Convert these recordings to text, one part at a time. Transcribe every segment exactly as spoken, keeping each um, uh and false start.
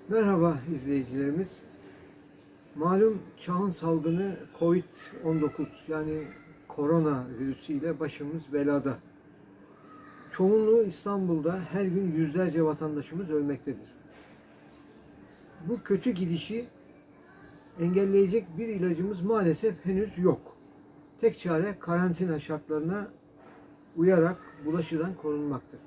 Merhaba izleyicilerimiz. Malum çağın salgını kovid on dokuz yani korona virüsü ile başımız belada. Çoğunluğu İstanbul'da her gün yüzlerce vatandaşımız ölmektedir. Bu kötü gidişi engelleyecek bir ilacımız maalesef henüz yok. Tek çare karantina şartlarına uyarak bulaşıdan korunmaktır.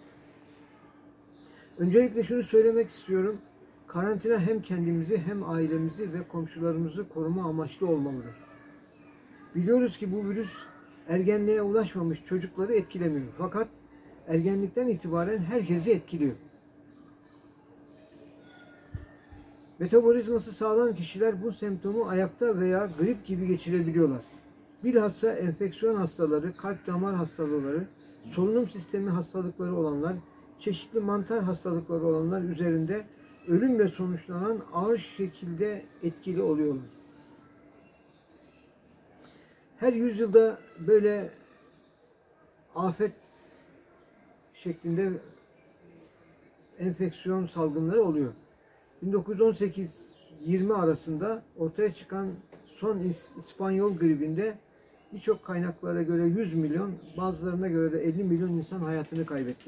Öncelikle şunu söylemek istiyorum. Karantina hem kendimizi hem ailemizi ve komşularımızı koruma amaçlı olmalıdır. Biliyoruz ki bu virüs ergenliğe ulaşmamış çocukları etkilemiyor. Fakat ergenlikten itibaren herkesi etkiliyor. Metabolizması sağlam kişiler bu semptomu ayakta veya grip gibi geçirebiliyorlar. Bilhassa enfeksiyon hastaları, kalp damar hastalıkları, solunum sistemi hastalıkları olanlar, çeşitli mantar hastalıkları olanlar üzerinde ölümle sonuçlanan ağır şekilde etkili oluyorlar. Her yüzyılda böyle afet şeklinde enfeksiyon salgınları oluyor. bin dokuz yüz on sekiz yirmi arasında ortaya çıkan son İspanyol gribinde birçok kaynaklara göre yüz milyon, bazılarına göre de elli milyon insan hayatını kaybetti.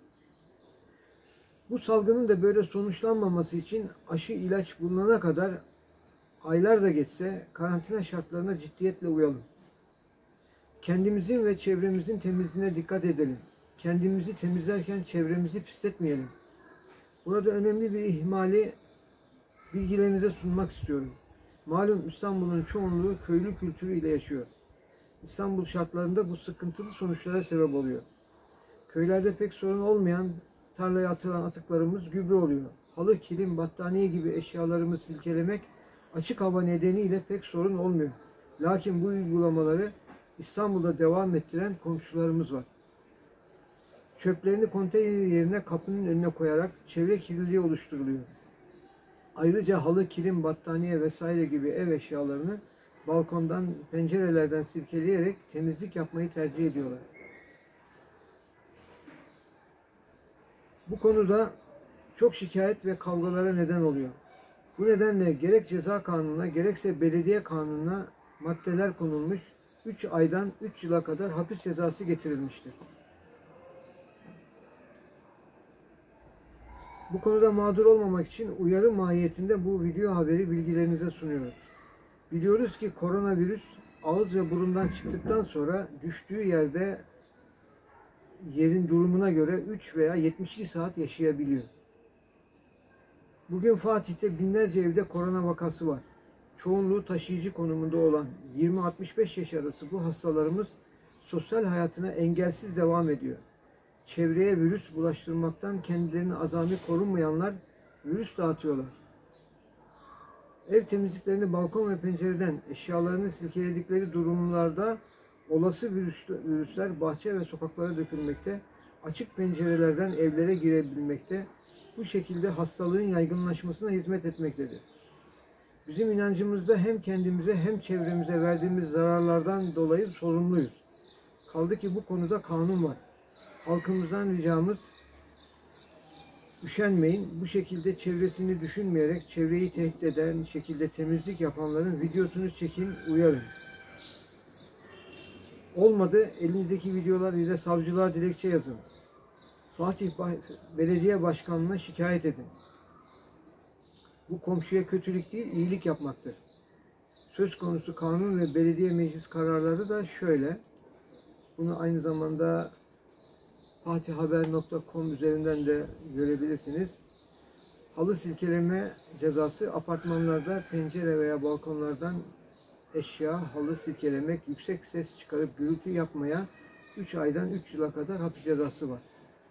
Bu salgının da böyle sonuçlanmaması için aşı ilaç bulunana kadar aylar da geçse karantina şartlarına ciddiyetle uyalım. Kendimizin ve çevremizin temizliğine dikkat edelim. Kendimizi temizlerken çevremizi pisletmeyelim. Burada önemli bir ihmali bilgilerinize sunmak istiyorum. Malum İstanbul'un çoğunluğu köylü kültürü ile yaşıyor. İstanbul şartlarında bu sıkıntılı sonuçlara sebep oluyor. Köylerde pek sorun olmayan tarlaya atılan atıklarımız gübre oluyor. Halı, kilim, battaniye gibi eşyalarımı silkelemek açık hava nedeniyle pek sorun olmuyor. Lakin bu uygulamaları İstanbul'da devam ettiren komşularımız var. Çöplerini konteyner yerine kapının önüne koyarak çevre kirliliği oluşturuluyor. Ayrıca halı, kilim, battaniye vesaire gibi ev eşyalarını balkondan, pencerelerden silkeleyerek temizlik yapmayı tercih ediyorlar. Bu konuda çok şikayet ve kavgalara neden oluyor. Bu nedenle gerek ceza kanununa gerekse belediye kanununa maddeler konulmuş, üç aydan üç yıla kadar hapis cezası getirilmiştir. Bu konuda mağdur olmamak için uyarı mahiyetinde bu video haberi bilgilerinize sunuyoruz. Biliyoruz ki koronavirüs ağız ve burundan çıktıktan sonra düştüğü yerde yerin durumuna göre üç veya yetmiş iki saat yaşayabiliyor. Bugün Fatih'te binlerce evde korona vakası var. Çoğunluğu taşıyıcı konumunda olan yirmi altmış beş yaş arası bu hastalarımız sosyal hayatına engelsiz devam ediyor. Çevreye virüs bulaştırmaktan kendilerini azami korunmayanlar virüs dağıtıyorlar. Ev temizliklerini balkon ve pencereden eşyalarını silkeledikleri durumlarda olası virüs, virüsler bahçe ve sokaklara dökülmekte, açık pencerelerden evlere girebilmekte, bu şekilde hastalığın yaygınlaşmasına hizmet etmektedir. Bizim inancımızda hem kendimize hem çevremize verdiğimiz zararlardan dolayı sorumluyuz. Kaldı ki bu konuda kanun var. Halkımızdan ricamız, üşenmeyin. Bu şekilde çevresini düşünmeyerek çevreyi tehdit eden şekilde temizlik yapanların videosunu çekin, uyarın. Olmadı, elinizdeki videolar ile savcılığa dilekçe yazın. Fatih Belediye Başkanlığı'na şikayet edin. Bu komşuya kötülük değil, iyilik yapmaktır. Söz konusu kanun ve belediye meclis kararları da şöyle. Bunu aynı zamanda fatih haber nokta com üzerinden de görebilirsiniz. Halı silkeleme cezası apartmanlarda pencere veya balkonlardan eşya, halı silkelemek, yüksek ses çıkarıp gürültü yapmaya üç aydan üç yıla kadar hapis cezası var.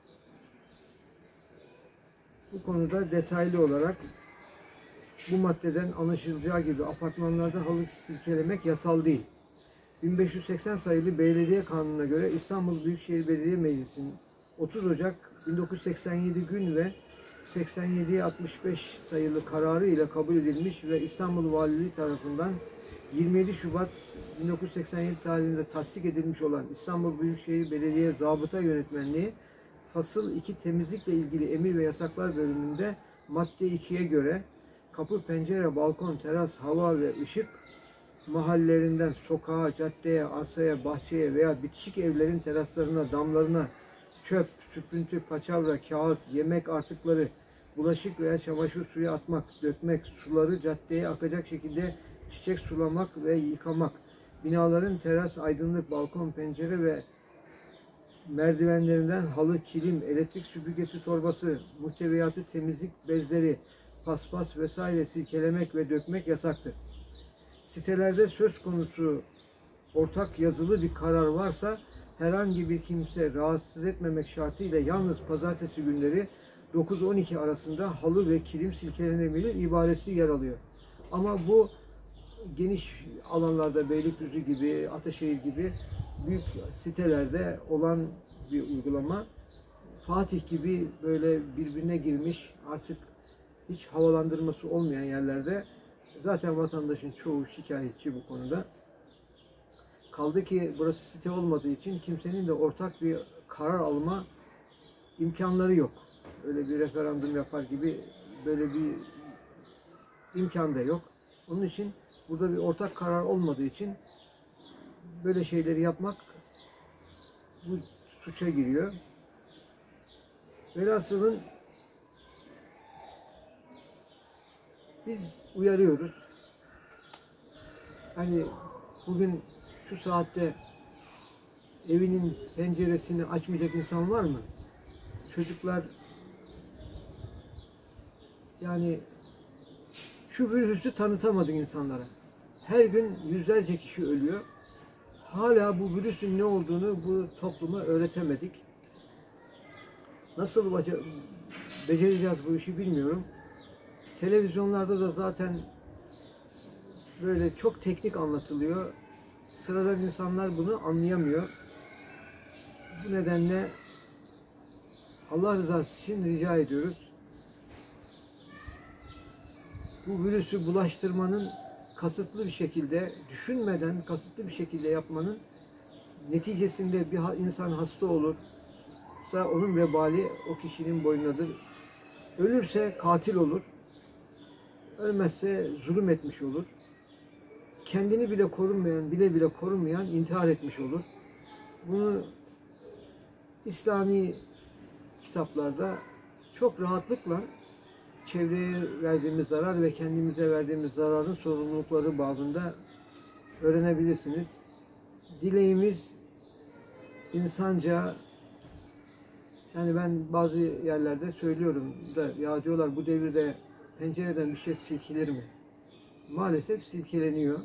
Bu konuda detaylı olarak bu maddeden anlaşılacağı gibi apartmanlarda halı silkelemek yasal değil. bin beş yüz seksen sayılı Belediye Kanunu'na göre İstanbul Büyükşehir Belediye Meclisi'nin otuz Ocak bin dokuz yüz seksen yedi gün ve seksen yediye altmış beş sayılı kararı ile kabul edilmiş ve İstanbul Valiliği tarafından yirmi yedi Şubat bin dokuz yüz seksen yedi tarihinde tasdik edilmiş olan İstanbul Büyükşehir Belediye Zabıta Yönetmenliği Fasıl iki Temizlikle ilgili emir ve yasaklar bölümünde Madde ikiye göre kapı, pencere, balkon, teras, hava ve ışık mahallelerinden sokağa, caddeye, arsaya, bahçeye veya bitişik evlerin teraslarına, damlarına çöp, süprüntü, paçavra, kağıt, yemek artıkları, bulaşık veya çamaşır suyu atmak, dökmek, suları caddeye akacak şekilde çiçek sulamak ve yıkamak, binaların teras, aydınlık, balkon, pencere ve merdivenlerinden halı, kilim, elektrik süpürgesi torbası, muhteviyatı temizlik bezleri, paspas vesaire silkelemek ve dökmek yasaktır. Sitelerde söz konusu ortak yazılı bir karar varsa herhangi bir kimse rahatsız etmemek şartıyla yalnız pazartesi günleri dokuz on iki arasında halı ve kilim silkelenebilir ibaresi yer alıyor. Ama bu geniş alanlarda Beylikdüzü gibi, Ataşehir gibi büyük sitelerde olan bir uygulama. Fatih gibi böyle birbirine girmiş, artık hiç havalandırması olmayan yerlerde zaten vatandaşın çoğu şikayetçi bu konuda. Kaldı ki burası site olmadığı için kimsenin de ortak bir karar alma imkanları yok. Öyle bir referandum yapar gibi böyle bir imkan da yok. Onun için burada bir ortak karar olmadığı için böyle şeyleri yapmak bu suça giriyor. Velhasılın biz uyarıyoruz. Hani bugün şu saatte evinin penceresini açmayacak insan var mı? Çocuklar yani şu virüsü tanıtamadık insanlara. Her gün yüzlerce kişi ölüyor. Hala bu virüsün ne olduğunu bu topluma öğretemedik. Nasıl becereceğiz bu işi bilmiyorum. Televizyonlarda da zaten böyle çok teknik anlatılıyor. Sıradan insanlar bunu anlayamıyor. Bu nedenle Allah rızası için rica ediyoruz. Bu virüsü bulaştırmanın kasıtlı bir şekilde, düşünmeden kasıtlı bir şekilde yapmanın neticesinde bir insan hasta olursa onun vebali o kişinin boynunadır. Ölürse katil olur. Ölmezse zulüm etmiş olur. Kendini bile korunmayan, bile bile korunmayan intihar etmiş olur. Bunu İslami kitaplarda çok rahatlıkla çevreye verdiğimiz zarar ve kendimize verdiğimiz zararın sorumlulukları bağında öğrenebilirsiniz. Dileğimiz insanca, yani ben bazı yerlerde söylüyorum da ya diyorlar bu devirde pencereden bir şey silkilir mi? Maalesef silkeleniyor.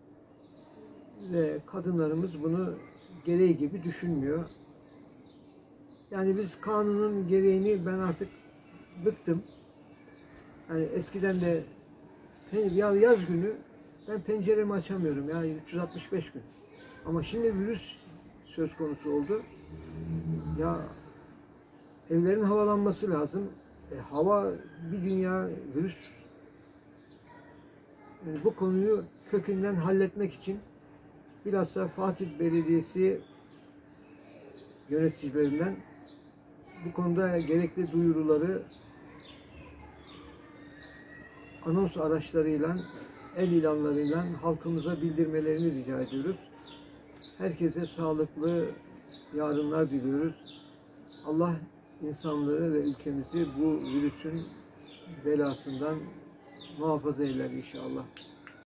Ve kadınlarımız bunu gereği gibi düşünmüyor. Yani biz kanunun gereğini ben artık bıktım. Yani eskiden de ya yaz günü ben penceremi açamıyorum yani üç yüz altmış beş gün. Ama şimdi virüs söz konusu oldu. Ya evlerin havalanması lazım. E, hava bir dünya virüs. Yani bu konuyu kökünden halletmek için bilhassa Fatih Belediyesi yöneticilerinden bu konuda gerekli duyuruları anons araçlarıyla, el ilanlarıyla halkımıza bildirmelerini rica ediyoruz. Herkese sağlıklı yarınlar diliyoruz. Allah insanlığı ve ülkemizi bu virüsün belasından muhafaza eyler inşallah.